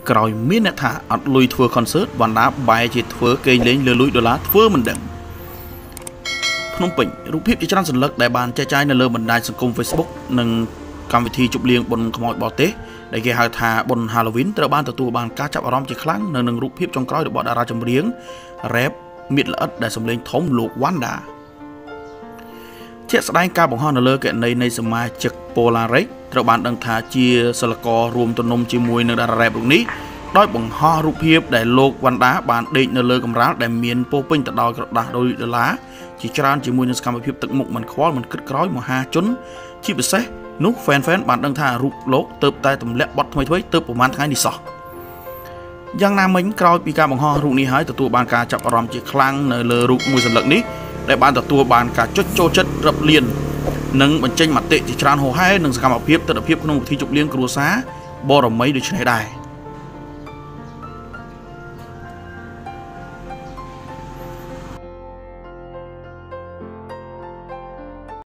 ក្រោយមានអ្នកថាអត់លុយធ្វើ concert បណ្ដាបែរជាធ្វើគេងលេងលឺលុយដុល្លារធ្វើមិនដឹងភ្នំពេញរូបភាពជាច្រើនសន្លឹកដែលបានចែកចាយនៅលើបណ្ដាញសង្គម Facebook និងកម្មវិធីជប់លៀងបុណ្យខ្មោចបរទេសដែលគេហៅថាបុណ្យ Halloween ត្រូវបានទទួលបានការចាប់អារម្មណ៍ជាខ្លាំងនៅនឹងរូបភាពចុងក្រោយរបស់តារាចម្រៀង rap មាឌល្អិតដែលសម្លេងធំលោក Wanda ជាក់ស្ដែងការបង្ហោះនៅលើគណនីនៃសមាជិក Polarex ត្រូវបានដឹងថាជាសិលកររួមទំនុំជាមួយនឹងតារា rap រូបនេះដោយបង្ហោះរូបភាពដែលលោក Wanda បានដេកនៅលើកម្រាលដែលមានពោពេញទៅដោយក្រដាស$1ជាច្រើនជាមួយនឹងសកម្មភាពទឹកមុខមិនខ្វល់មិនគិតក្រោយមហាជនជាពិសេសនោះ fan បានដឹងថារូបលោកទៅតែទម្លាក់បទថ្មីទៅប្រហែលថ្ងៃនេះសោះយ៉ាងណាមិញក្រោយពីការបង្ហោះរូបនេះហើយទទួលបានការចាប់អារម្មណ៍ជាខ្លាំងនៅលើរូបមួយសន្លឹកនេះដែលបានទទួលបានការចុចចូលចិត្តរាប់លាននិងបញ្ចេញមតិជាច្រើនហូរហែនិងសកម្មភាពទស្សនវិជ្ជាក្នុងពិធីជប់លៀងគ្រួសារបរមីដូចនេះដែរ